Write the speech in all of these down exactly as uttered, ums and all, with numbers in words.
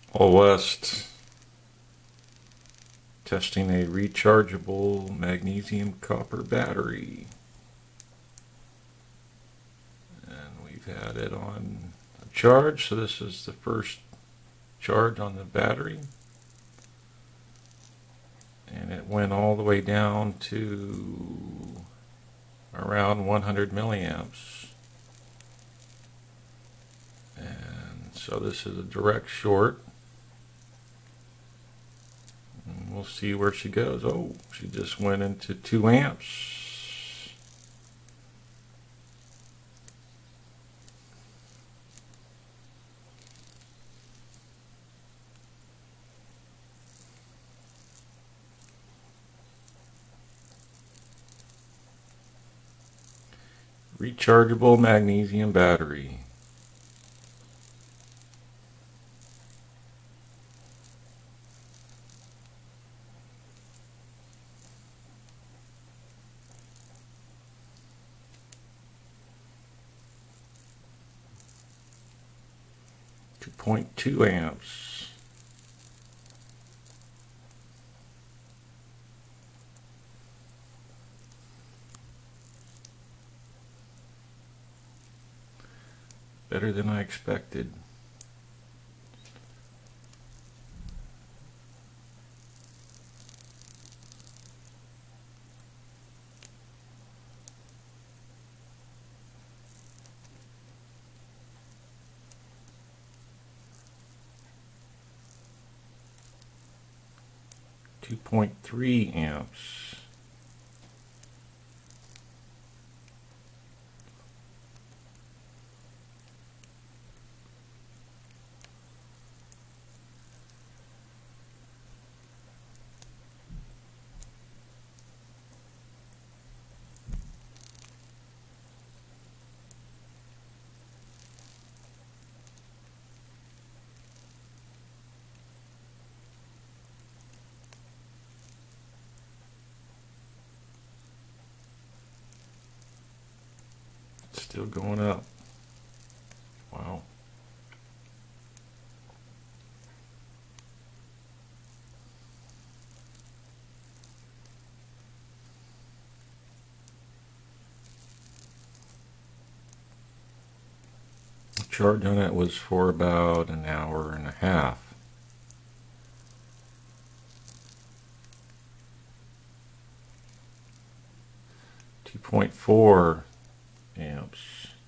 Allwest testing a rechargeable magnesium copper battery, and we've had it on a charge, so this is the first charge on the battery, and it went all the way down to around one hundred milliamps. And so this is a direct short. And we'll see where she goes. Oh, she just went into two amps. Rechargeable magnesium battery. two point two amps. Better than I expected. two point three amps. Still going up. Wow. The charge on it was for about an hour and a half. two point four amps.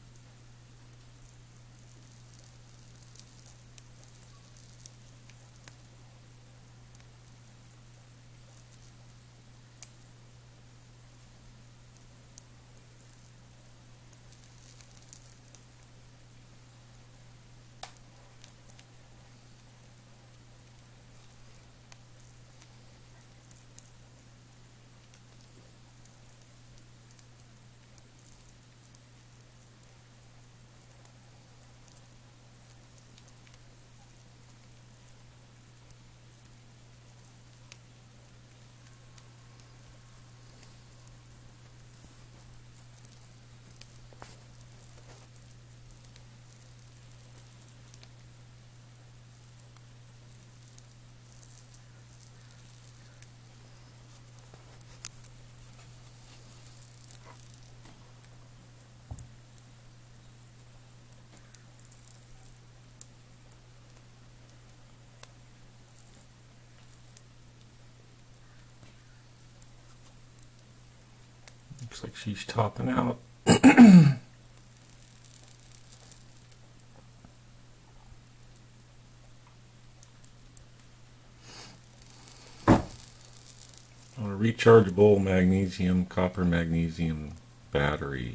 Looks like she's topping out. On a rechargeable magnesium, copper magnesium battery.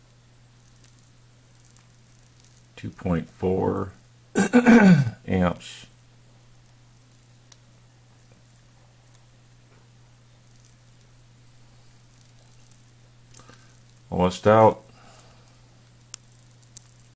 two point four amps. Almost out.